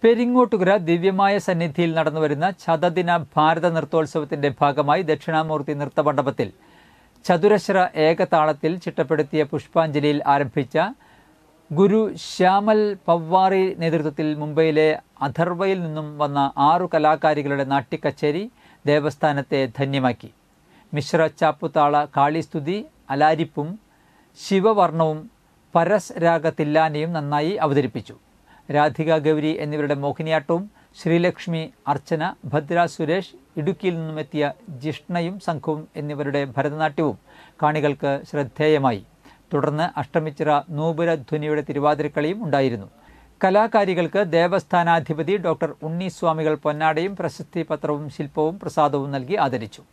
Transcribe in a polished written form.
പെരിങ്ങോട്ടുകര ദിവ്യമായ സന്നിധിയിൽ നടന്നുവരുന്ന ശതദിന ഭാരത നൃത്തോത്സവത്തിന്റെ ഭാഗമായി ദക്ഷിണാമൂർത്തി നൃത്തമണ്ഡപത്തിൽ ചതുരശ്ര ഏകതാളത്തിൽ ചിട്ടപ്പെടുത്തിയ പുഷ്പാഞ്ജലിയിൽ ആരംഭിച്ച ഗുരു ശ്യാമൽ പവ്വാറി നേതൃത്വത്തിൽ മുംബൈയിലെ അഥർവയിൽ നിന്നും വന്ന 6 കലാകാരികളുടെ നാട്യക്കച്ചേരി ദേവസ്ഥാനത്തെ ധന്യമാക്കി. മിശ്ര ചാപ്പുതാള കാളിസ്തുതി, അലാരിപ്പും ശിവവർണവും പരസ് രാഗ തില്ലാനയും നന്നായി അവതരിപ്പിച്ചു. രാധിക ഗൗരി എന്നിവരുടെ മോഹിനിയാട്ടവും ശ്രീലക്ഷ്മി, അർച്ചന, ഭദ്ര സുരേഷ്, ഇടുക്കിയിൽ നിന്നുമെത്തിയ ജിഷ്ണയും സംഘവും എന്നിവരുടെ ഭരതനാട്യവും കാണികൾക്ക് ശ്രദ്ധേയമായി. തുടർന്ന് അഷ്ടമിച്ചിറ നൂപുരധ്വനിയുടെ തിരുവാതിരക്കളിയും ഉണ്ടായിരുന്നു. കലാകാരികൾക്ക് ദേവസ്ഥാനാധിപതി ഡോക്ടർ ഉണ്ണി സ്വാമികൾ പൊന്നാടയും പ്രശസ്തി പത്രവും ശില്പവും പ്രസാദവും നൽകി ആദരിച്ചു.